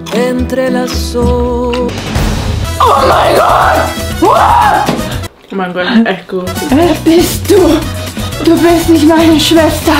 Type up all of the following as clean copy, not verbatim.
Oh mein Gott! Oh mein Gott, echt gut. Wer bist du? Du bist nicht meine Schwester.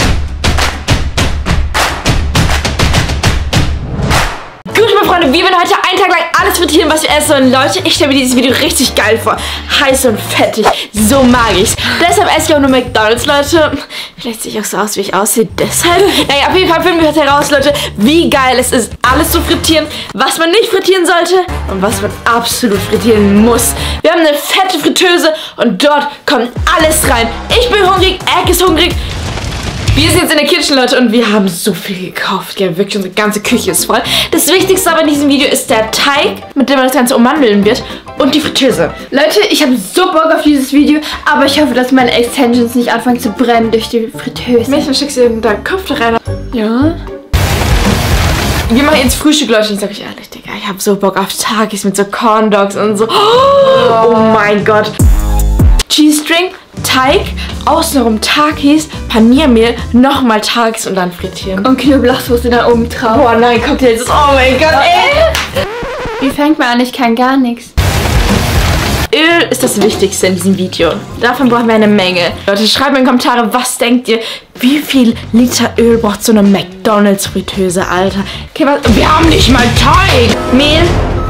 Gut, meine Freunde, wir werden heute einen Tag lang alles frittieren, was wir essen. Und Leute, ich stelle mir dieses Video richtig geil vor. Heiß und fettig. So mag ich's. Deshalb esse ich auch nur McDonald's, Leute. Vielleicht sehe ich auch so aus, wie ich aussehe. Deshalb. Naja, auf jeden Fall finden wir heute heraus, Leute, wie geil es ist, alles zu frittieren, was man nicht frittieren sollte und was man absolut frittieren muss. Wir haben eine fette Fritteuse und dort kommt alles rein. Ich bin hungrig, Egg ist hungrig. Wir sind jetzt in der Kitchen, Leute, und wir haben so viel gekauft. Ja, wirklich, unsere ganze Küche ist voll. Das Wichtigste aber in diesem Video ist der Teig, mit dem man das Ganze ummandeln wird, und die Fritteuse. Leute, ich habe so Bock auf dieses Video, aber ich hoffe, dass meine Extensions nicht anfangen zu brennen durch die Fritteuse. Mädchen, schickst du in deinen Kopf rein? Ja. Wir machen jetzt Frühstück, Leute. Ich sag euch ehrlich, Digga, ich habe so Bock auf Takis mit so Corn Dogs und so. Oh mein Gott. Cheese String, Teig, außenrum Takis, Paniermehl, nochmal Takis und dann frittieren. Und Knoblauchsoße da oben drauf. Oh nein, Cocktails. Oh mein Gott, ey. Wie fängt man an? Ich kann gar nichts. Öl ist das Wichtigste in diesem Video. Davon brauchen wir eine Menge. Leute, schreibt mir in die Kommentare, was denkt ihr? Wie viel Liter Öl braucht so eine McDonald's-Fritteuse, Alter? Okay, was? Wir haben nicht mal Teig. Mehl.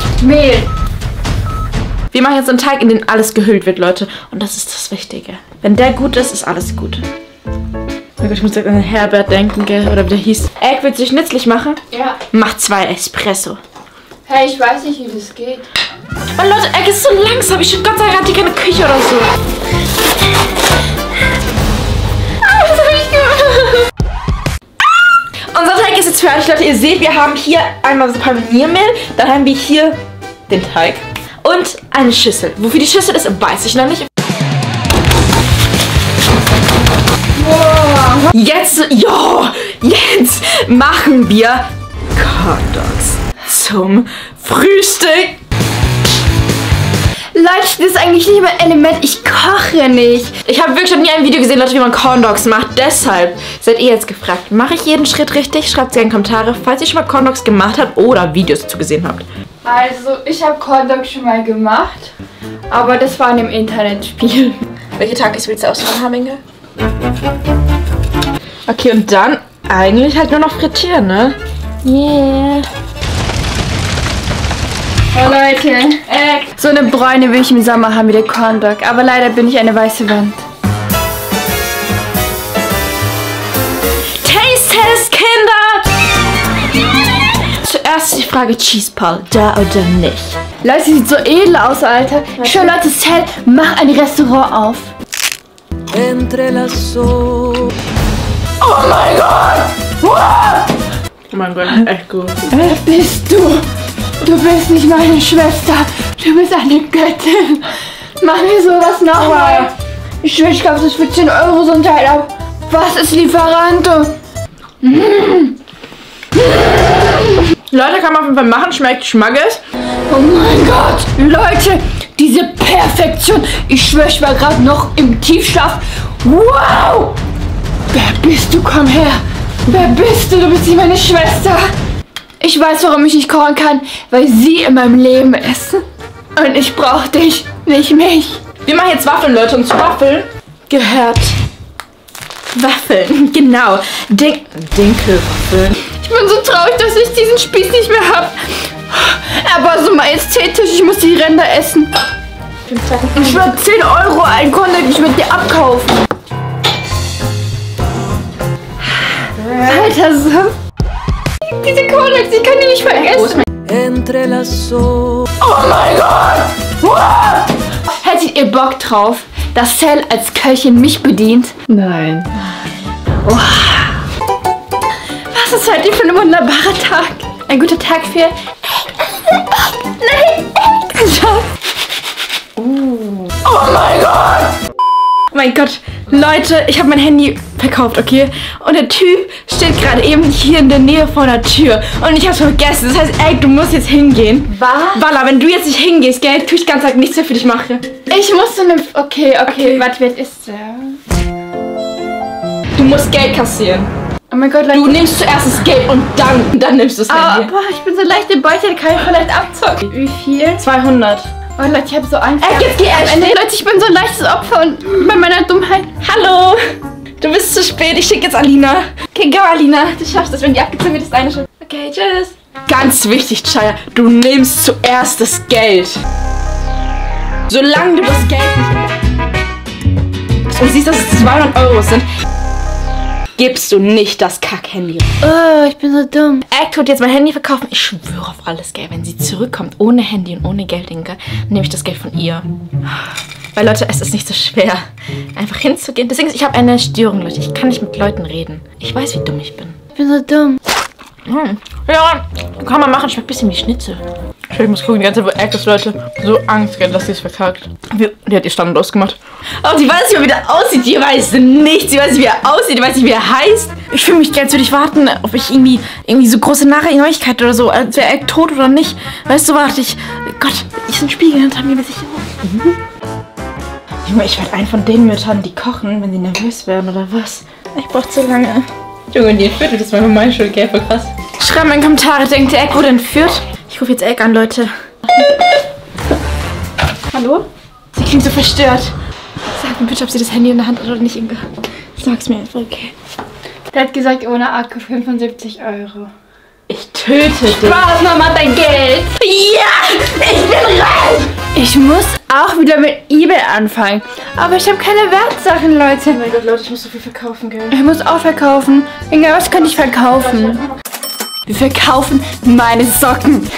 Wir machen jetzt einen Teig, in den alles gehüllt wird, Leute. Und das ist das Wichtige. Wenn der gut ist, ist alles gut. Oh mein Gott, ich muss jetzt an Herbert denken, gell? Oder wie der hieß. Egg, willst du dich nützlich machen? Ja. Mach 2 Espresso. Hey, ich weiß nicht, wie das geht. Oh Leute, Egg ist so langsam. Ich Gott sei Dank hat die keine Küche oder so. Was hab ich gemacht? Unser Teig ist jetzt fertig, Leute. Ihr seht, wir haben hier einmal so Paniermehl. Dann haben wir hier den Teig. Und eine Schüssel. Wofür die Schüssel ist, weiß ich noch nicht. Wow. Jetzt machen wir Corn Dogs zum Frühstück. Leute, das ist eigentlich nicht mein Element. Ich koche nicht. Ich habe wirklich noch nie ein Video gesehen, Leute, wie man Corn Dogs macht. Deshalb seid ihr jetzt gefragt. Mache ich jeden Schritt richtig? Schreibt es gerne in die Kommentare, falls ihr schon mal Corn Dogs gemacht habt oder Videos dazu gesehen habt. Also, ich habe Corn Dogs schon mal gemacht. Aber das war in einem Internetspiel. Welche Takis willst du ausmachen, Haminge? Okay, und dann eigentlich halt nur noch frittieren, ne? Yeah. Oh Leute, so eine Bräune will ich im Sommer haben wie der Corn Dog. Aber leider bin ich eine weiße Wand. Taste-Test, Kinder! Zuerst die Frage Cheese Paul, da oder nicht? Leute, sie sieht so edel aus, Alter. Schau, Leute, Cell, mach ein Restaurant auf. Oh mein Gott! Oh mein Gott, echt gut. Wer bist du? Du bist nicht meine Schwester. Du bist eine Göttin. Mach mir sowas nochmal. Ich schwöre, ich kaufe das für 10 Euro so ein Teil ab. Was ist Lieferanto? Leute, kann man auf jeden Fall machen. Schmeckt Schmackes. Oh mein Gott. Leute, diese Perfektion. Ich schwöre, ich war gerade noch im Tiefschlaf. Wow. Wer bist du? Komm her. Wer bist du? Du bist nicht meine Schwester. Ich weiß, warum ich nicht kochen kann, weil sie in meinem Leben ist. Und ich brauche dich, nicht mich. Wir machen jetzt Waffeln, Leute. Und zu Waffeln gehört Waffeln. Genau. Dinkelwaffeln. Ich bin so traurig, dass ich diesen Spieß nicht mehr habe. Er war so majestätisch, ich muss die Ränder essen. Ich will 10 Euro ein Content, ich würde dir abkaufen. Alter, so. Diese Cornflakes, ich kann die nicht vergessen. Oh mein Gott! Hättet ihr Bock drauf, dass Cell als Köchin mich bedient? Nein. Wow. Was ist heute für ein wunderbarer Tag? Ein guter Tag für... Nein! Oh mein Gott! Oh mein Gott, Leute, ich habe mein Handy verkauft, okay? Und der Typ steht gerade eben hier in der Nähe vor der Tür. Und ich habe es vergessen. Das heißt, ey, du musst jetzt hingehen. Was? Walla, wenn du jetzt nicht hingehst, gell, tue ich ganz Tag nichts mehr für dich machen. Ich muss so eine... Okay. Warte, wer ist der? Du musst Geld kassieren. Oh mein Gott, Leute. Du nimmst zuerst das Geld und dann nimmst du das Handy. Boah, ich bin so leicht im Beutel, kann ich vielleicht abzocken. Wie viel? 200. Oh Leute, ich habe so Angst. Jetzt geh erst. Leute, ich bin so ein leichtes Opfer und bei meiner Dummheit. Hallo. Du bist zu spät. Ich schicke jetzt Alina. Okay, go Alina. Du schaffst das. Wenn die abgezogen wird, ist deine Schuld. Okay, tschüss. Ganz wichtig, Chaya. Du nimmst zuerst das Geld. Solange du das Geld nicht... Und siehst, dass es 200 € sind, gibst du nicht das Kack-Handy. Oh, ich bin so dumm. Act wird jetzt mein Handy verkaufen. Ich schwöre auf alles, gell. Wenn sie zurückkommt, ohne Handy und ohne Geld, nehme ich das Geld von ihr. Weil, Leute, es ist nicht so schwer, einfach hinzugehen. Deswegen, ich habe eine Störung, Leute. Ich kann nicht mit Leuten reden. Ich weiß, wie dumm ich bin. Ich bin so dumm. Ja, kann man machen. Schmeckt ein bisschen wie Schnitzel. Ich muss gucken, die ganze Zeit, wo Act ist, Leute. So Angst, dass sie es verkackt. Die hat ihr Standard ausgemacht. Oh, sie weiß nicht, wie er aussieht. Die weiß nichts. Sie weiß nicht, wie er aussieht. Die weiß nicht, wie er heißt. Ich fühle mich, als würde ich warten, ob ich irgendwie so große Neuigkeit oder so, als wäre Act tot oder nicht. Weißt du, warte ich. Gott, ist ein Spiegel hinter mir, weiß ich auch. Junge, ich werde einen von den Müttern, die kochen, wenn sie nervös werden oder was. Ich brauche zu lange. Junge, die entführt wird, das war meine Schuld, gell, voll krass. Schreibt mal in die Kommentare, denkt ihr, Egg wurde entführt? Ich rufe jetzt Egg an, Leute. Hallo? Sie klingt so verstört. Sag mir bitte, ob sie das Handy in der Hand hat oder nicht, Inga. Sag's mir einfach, okay. Der hat gesagt, ohne Akku 75 €. Ich töte dich. Spaß, Mama, dein Geld. Ja, ich bin reich. Ich muss auch wieder mit eBay anfangen. Aber ich habe keine Wertsachen, Leute. Oh mein Gott, Leute, ich muss so viel verkaufen, gell? Ich muss auch verkaufen. Inga, was könnte ich verkaufen? Wir verkaufen meine Socken.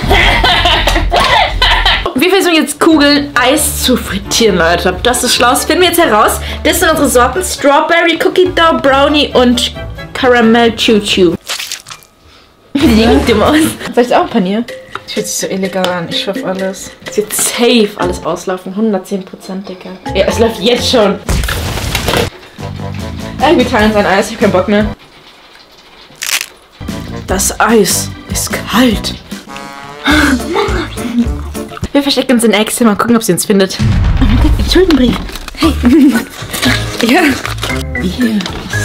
Wir versuchen jetzt Kugeln Eis zu frittieren, Leute. Das ist schlau. Das finden wir jetzt heraus. Das sind unsere Sorten. Strawberry, Cookie Dough, Brownie und Caramel Choo Choo. Die sehen dumm aus. Soll ich auch ein Panier? Das fühlt sich so illegal an. Ich schaffe alles. Es wird safe alles auslaufen. 110%, Digga. Ja, es läuft jetzt schon. Wir teilen uns ein Eis. Ich hab keinen Bock mehr. Das Eis ist kalt. Wir verstecken uns in Eggs Zimmer. Gucken, ob sie uns findet. Oh mein Gott, ein Schuldenbrief. Hey. Ja. Hier.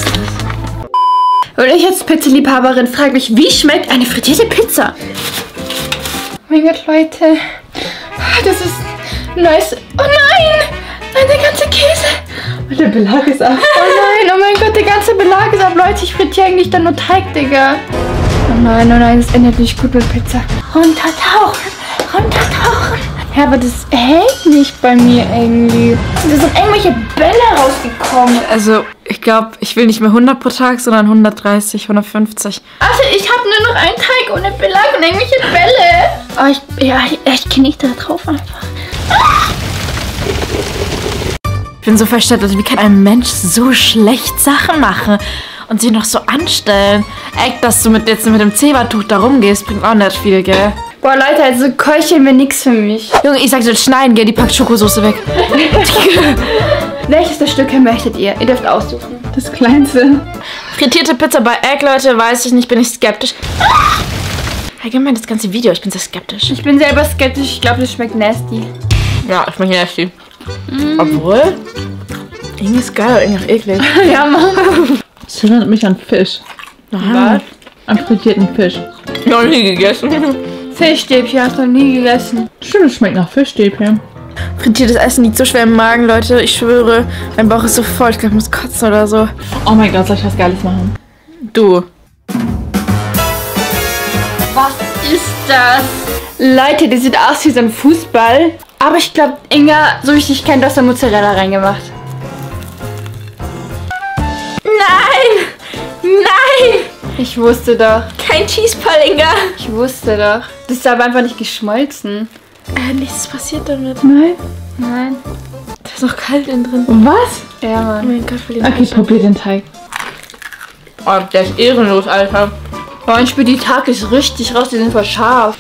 Und ich als Pizzaliebhaberin frage mich, wie schmeckt eine frittierte Pizza? Oh mein Gott, Leute. Das ist nice. Oh nein! Nein, der ganze Käse. Und der Belag ist ab. Oh mein Gott, der ganze Belag ist ab. Leute, ich frittiere eigentlich dann nur Teig, Digga. Oh nein, das endet nicht gut mit Pizza. Runtertauchen. Ja, aber das hält nicht bei mir irgendwie. Da sind irgendwelche Bälle rausgekommen. Also, ich glaube, ich will nicht mehr 100 pro Tag, sondern 130, 150. Also, ich habe nur noch einen Teig ohne Belag und irgendwelche Bälle. Oh, ich kniete da drauf einfach. Ich bin so verstört, also wie kann ein Mensch so schlecht Sachen machen und sie noch so anstellen? Echt, dass du jetzt mit dem Zebertuch da rumgehst, bringt auch nicht viel, gell? Boah, Leute, also Keucheln wäre nix für mich. Junge, ich sag dir, schneiden, gell? Die packt Schokosoße weg. Welches der Stücke möchtet ihr? Ihr dürft aussuchen. Das kleinste. Frittierte Pizza bei Egg, Leute, weiß ich nicht, bin ich skeptisch. Allgemein das ganze Video, ich bin sehr skeptisch. Ich bin selber skeptisch, ich glaube, das schmeckt nasty. Ja, ich schmeckt nasty. Obwohl, irgendwie ist geil, irgendwie auch eklig. Ja, Mann. Das erinnert mich an Fisch. Was? An frittierten Fisch. Noch nie gegessen. Fischstäbchen hast du noch nie gegessen. Stimmt, es schmeckt nach Fischstäbchen. Frittiertes Essen liegt so schwer im Magen, Leute. Ich schwöre, mein Bauch ist so voll. Ich glaube, ich muss kotzen oder so. Oh mein Gott, soll ich was Geiles machen? Du. Was ist das? Leute, das sieht aus wie so ein Fußball. Aber ich glaube, Inga, so wie ich dich kenne, du hast da Mozzarella reingemacht. Nein! Nein! Ich wusste doch. Kein Cheeseball, Inga. Ich wusste doch. Das ist aber einfach nicht geschmolzen. Nichts passiert damit. Nein. Nein. Da ist noch kalt innen drin. Was? Ja, Oh Mann. mein Gott, voll die Okay, Masche. probier den Teig. Oh, der ist ehrenlos, Alter. Boah, ich spüre die Tag ist richtig raus, die sind voll scharf.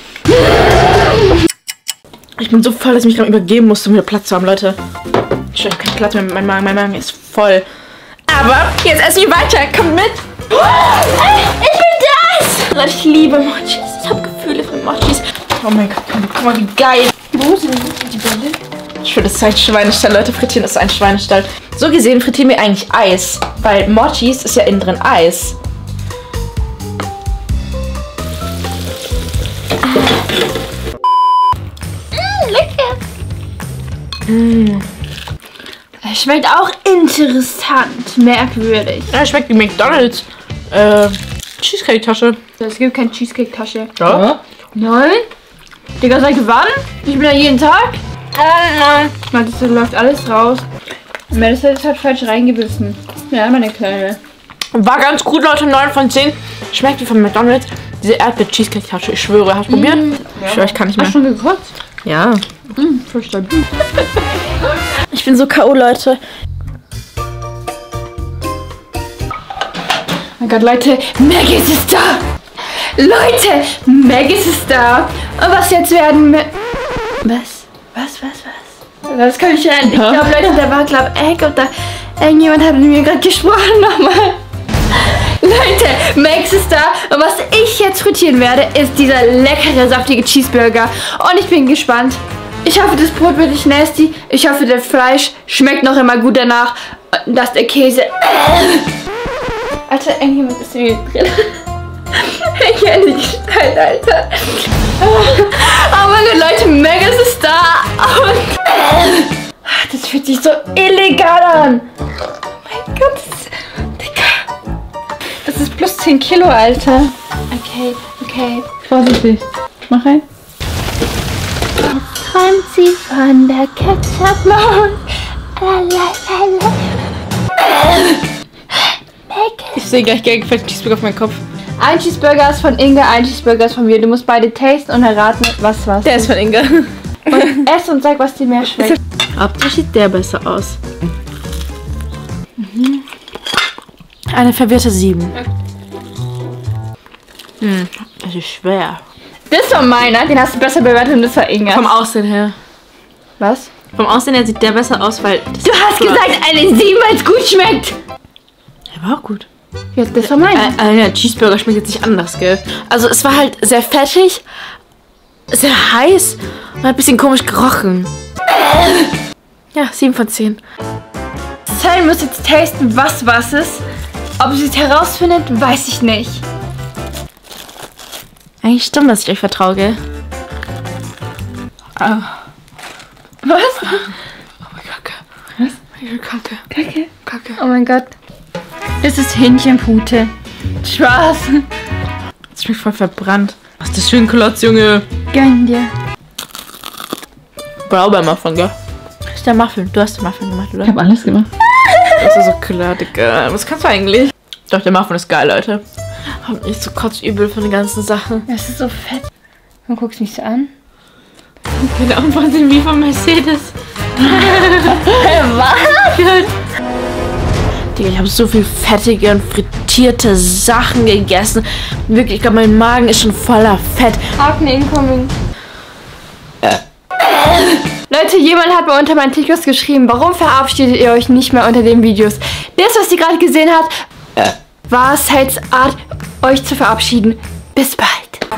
Ich bin so voll, dass ich mich gerade übergeben musste, um wieder Platz zu haben, Leute. Ich habe keinen Platz mehr mit meinem Magen. Mein Magen ist voll. Aber jetzt essen wir weiter. Kommt mit. Ich bin das! Leute, ich liebe Mochis. Ich habe Gefühle für Mochis. Oh mein Gott, guck mal, wie geil. Wo sind die Bälle? Ich finde, das ist ein Schweinestall. Leute, frittieren ist ein Schweinestall. So gesehen frittieren wir eigentlich Eis. Weil Mochis ist ja innen drin Eis. Es schmeckt auch interessant, merkwürdig. Ja, schmeckt wie McDonald's. Cheesecake-Tasche. Es gibt keine Cheesecake-Tasche. Ja. Nein? Digga, seit wann? Ich bin da jeden Tag. Mann, das läuft alles raus. Melissa hat falsch reingebissen. Ja, meine Kleine. War ganz gut, Leute. 9 von 10. Schmeckt wie von McDonald's. Diese Erdbeer-Cheesecake-Tasche. Ich schwöre. Hast du probiert? Ich schwöre, ich kann nicht mehr. Hast du schon gekotzt? Ja. Voll stabil. Ich bin so K.O., Leute. Oh mein Gott, Leute, Maggis ist da! Leute, Maggis ist da! Und was jetzt werden wir... Was? Das kann ich rein. Ich glaube, Leute, da war, glaube ich, und da... Irgendjemand hat mit mir gerade gesprochen nochmal. Leute, Max ist da. Und was ich jetzt frittieren werde, ist dieser leckere, saftige Cheeseburger. Und ich bin gespannt. Ich hoffe, das Brot wird nicht nasty. Ich hoffe, das Fleisch schmeckt noch immer gut danach. Und dass der Käse... Alter, irgendjemand ist mir drin. Ich hätte nicht gestellt, Alter. Oh mein Gott, Leute, Maggis ist da. Und das fühlt sich so illegal an. Oh mein Gott, das ist plus 10 Kilo, Alter. Okay. Vorsichtig. Mach rein. Träumt sie von der Ketchup-Maus. Ich sehe gleich gefällt Cheeseburger auf meinen Kopf. Ein Cheeseburger ist von Inge, ein Cheeseburger ist von mir. Du musst beide tasten und erraten, was. Der ist von Inge. Und ess und sag, was dir mehr schmeckt. Optisch sieht der besser aus. Eine verwirrte 7. Das ist schwer. Das war meiner, den hast du besser bewertet und das war Inge. Vom Aussehen her. Was? Vom Aussehen her sieht der besser aus, weil... Du hast gesagt, eine 7, weil es gut schmeckt. Der war auch gut. Ja, das war meiner. Ja, Cheeseburger schmeckt jetzt nicht anders, gell? Also es war halt sehr fettig, sehr heiß und hat ein bisschen komisch gerochen. Ja, 7 von 10. Sally muss jetzt tasten, was ist. Ob sie es herausfindet, weiß ich nicht. Eigentlich stimmt, dass ich euch vertraue, gell? Was? Oh mein Kacke. Was? Kacke. Kacke. Oh mein Gott. Das ist Hähnchenpute. Spaß. Das schmeckt voll verbrannt. Was ist das für ein Klotz, Junge? Gönn dir. Blaubeermuffin, gell? Das ist der Muffin. Du hast den Muffin gemacht, oder? Ich habe alles gemacht. Das ist so klar, Digga. Was kannst du eigentlich? Doch, der Muffin ist geil, Leute. Hab nicht so kotzübel von den ganzen Sachen. Das ist so fett. Du guckst mich so an. Der Unwahnsinn wie von Mercedes. Was? Digga, ich habe so viel fettige und frittierte Sachen gegessen. Wirklich, ich glaube, mein Magen ist schon voller Fett. Akne incoming. Leute, jemand hat mal unter meinen TikToks geschrieben, warum verabschiedet ihr euch nicht mehr unter den Videos? Das, was ihr gerade gesehen habt, war Sales Art, euch zu verabschieden. Bis bald.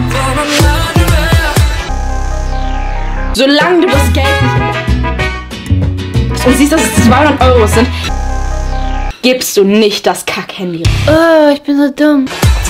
Solange du das Geld nicht und siehst, dass es 200 € sind, gibst du nicht das Kack-Handy. Oh, ich bin so dumm.